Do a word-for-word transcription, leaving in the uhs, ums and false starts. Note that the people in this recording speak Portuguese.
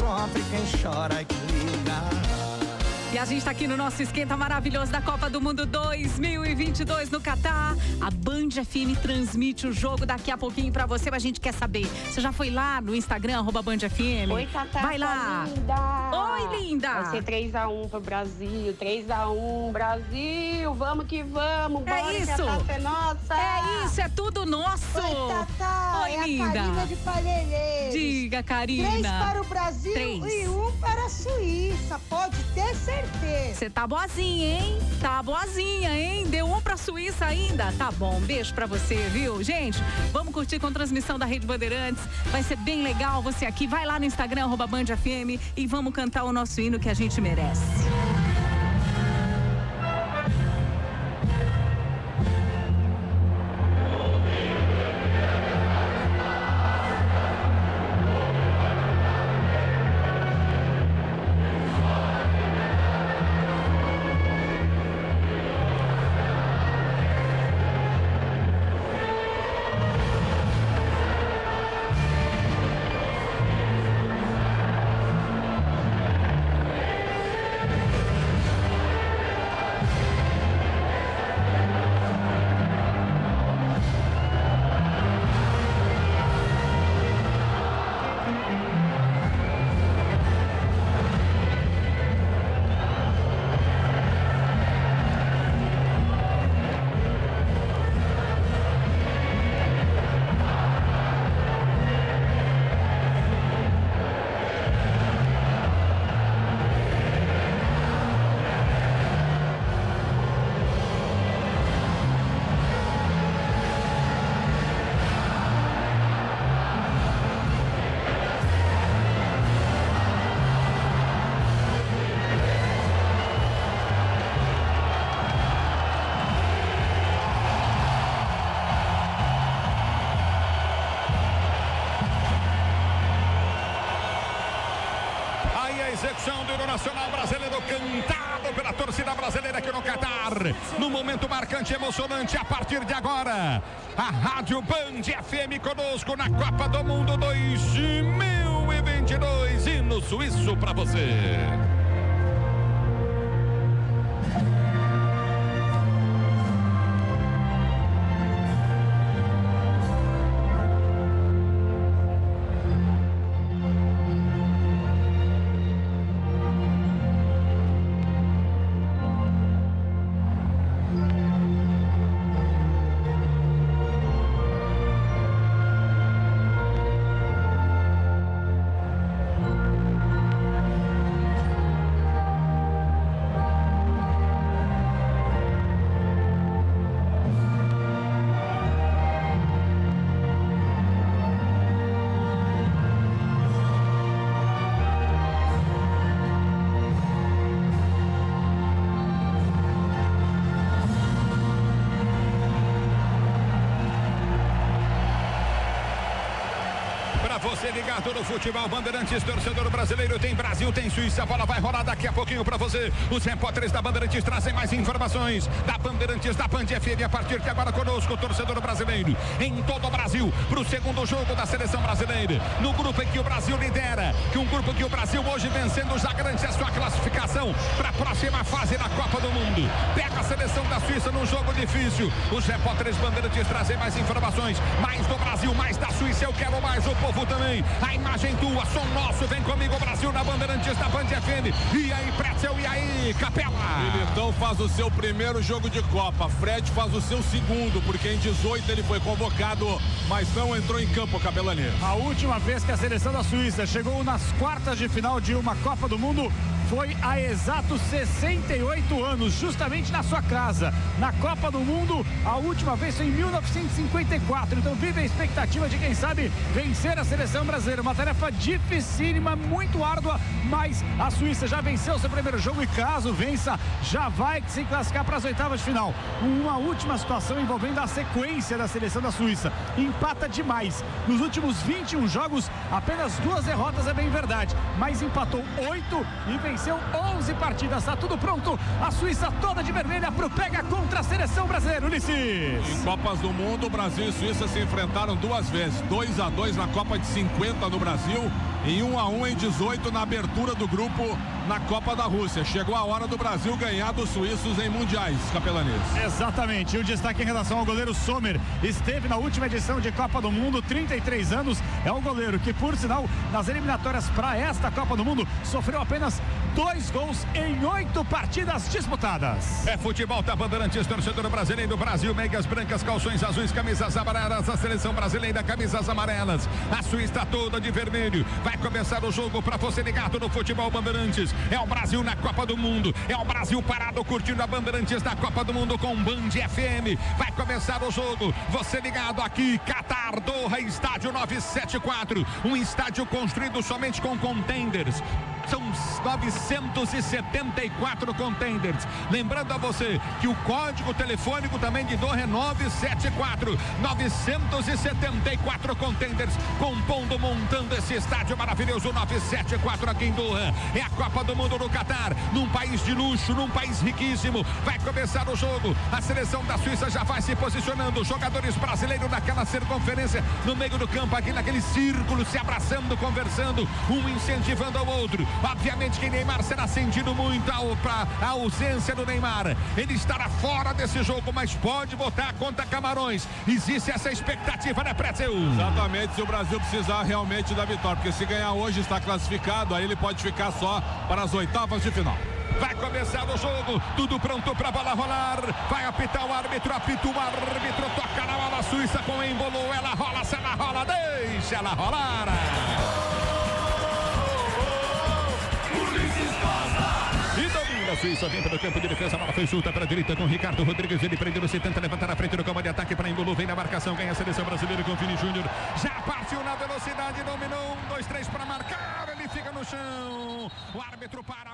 sofre, quem chora é quem liga. E a gente tá aqui no nosso esquenta maravilhoso da Copa do Mundo dois mil e vinte e dois no Catar. A Band F M transmite o jogo daqui a pouquinho pra você, mas a gente quer saber. Você já foi lá no Instagram, arroba Band F M? Oi, Tatá. Vai lá. Linda. Oi, linda. Vai ser três a um pro Brasil. três a um, Brasil. Vamos que vamos. É Bora, isso. que a taça é nossa. É isso, é tudo nosso. Oi, Tatá. Oi, é linda. A Karina de Palheireiros. Diga, Karina. Três para o Brasil Três. e um para a Suíça. Pode ter certeza. Você tá boazinha, hein? Tá boazinha, hein? Deu um pra Suíça ainda? Tá bom, beijo pra você, viu? Gente, vamos curtir com transmissão da Rede Bandeirantes. Vai ser bem legal você aqui. Vai lá no Instagram, arroba Band F M, e vamos cantar o nosso hino que a gente merece. Execução do hino nacional brasileiro cantado pela torcida brasileira aqui no Catar. No momento marcante, emocionante, a partir de agora, a Rádio Band F M conosco na Copa do Mundo dois mil e vinte e dois. Hino suíço para você. Você ligado no futebol Bandeirantes, torcedor brasileiro, tem Brasil, tem Suíça, a bola vai rolar daqui a pouquinho pra você. Os repórteres da Bandeirantes trazem mais informações da Bandeirantes, da Band F M, a partir de agora conosco, torcedor brasileiro, em todo o Brasil, pro segundo jogo da seleção brasileira, no grupo em que o Brasil lidera, que um grupo que o Brasil hoje vencendo já garante a sua classificação para a próxima fase da Copa do Mundo. Pega a seleção da Suíça num jogo difícil. Os repórteres Bandeirantes trazem mais informações, mais do Brasil, mais da Suíça, eu quero mais, o povo também. A imagem tua, som nosso, vem comigo, Brasil, na Bandeirantes, da Band F M. E aí, Pretzel, e aí, Capela? Militão faz o seu primeiro jogo de Copa, Fred faz o seu segundo, porque em dezoito ele foi convocado, mas não entrou em campo, Capelani. A última vez que a seleção da Suíça chegou nas quartas de final de uma Copa do Mundo foi há exatos sessenta e oito anos, justamente na sua casa. Na Copa do Mundo, a última vez foi em mil novecentos e cinquenta e quatro. Então vive a expectativa de, quem sabe, vencer a seleção brasileira. Uma tarefa dificílima, muito árdua, mas a Suíça já venceu seu primeiro jogo e, caso vença, já vai se classificar para as oitavas de final. Uma última situação envolvendo a sequência da seleção da Suíça. Empata demais. Nos últimos vinte e um jogos, apenas duas derrotas, é bem verdade, mas empatou oito e venceu onze partidas. Está tudo pronto. A Suíça toda de vermelha pro pega contra a seleção brasileira, Ulisses. Em Copas do Mundo, Brasil e Suíça se enfrentaram duas vezes. dois a dois na Copa de cinquenta no Brasil em um a um em dezoito na abertura do grupo na Copa da Rússia. Chegou a hora do Brasil ganhar dos suíços em mundiais, Capelanês. Exatamente. E o destaque em relação ao goleiro Sommer. Esteve na última edição de Copa do Mundo, trinta e três anos. É um goleiro que, por sinal, nas eliminatórias para esta Copa do Mundo, sofreu apenas dois gols em oito partidas disputadas. É futebol da Bandeirantes, torcedor brasileiro, Brasil, meias brancas, calções azuis, camisas amarelas, a seleção brasileira, camisas amarelas. A Suíça está toda de vermelho. Vai começar o jogo para você ligado no futebol Bandeirantes. É o Brasil na Copa do Mundo. É o Brasil parado curtindo a Bandeirantes da Copa do Mundo com Band F M. Vai começar o jogo. Você ligado aqui, Qatar, Doha, estádio novecentos e setenta e quatro. Um estádio construído somente com contenders. São novecentos e setenta e quatro contenders. Lembrando a você que o código telefônico também de Doha é novecentos e setenta e quatro. novecentos e setenta e quatro contenders compondo, montando esse estádio maravilhoso novecentos e setenta e quatro aqui em Doha. É a Copa do Mundo no Qatar, num país de luxo, num país riquíssimo. Vai começar o jogo. A seleção da Suíça já vai se posicionando. Jogadores brasileiros naquela circunferência, no meio do campo, aqui naquele círculo, se abraçando, conversando, um incentivando ao outro. Obviamente que Neymar será sentido muito para a ausência do Neymar. Ele estará fora desse jogo, mas pode botar contra Camarões. Existe essa expectativa, né, Pretzel? Exatamente, se o Brasil precisar realmente da vitória, porque se ganhar hoje está classificado, aí ele pode ficar só para as oitavas de final. Vai começar o jogo, tudo pronto para a bola rolar. Vai apitar o árbitro, apita o árbitro, toca na bola Suíça com embolou. Ela rola, se ela rola, deixa ela rolar. E domina a Suíça dentro do campo de defesa. A bola foi solta para a direita com Ricardo Rodrigues. Ele prendeu, se tenta levantar a frente do campo de ataque para Embolo. Vem na marcação, ganha a seleção brasileira com o Vini Júnior. Já partiu na velocidade, dominou. Um, dois, três para marcar. Ele fica no chão. O árbitro para.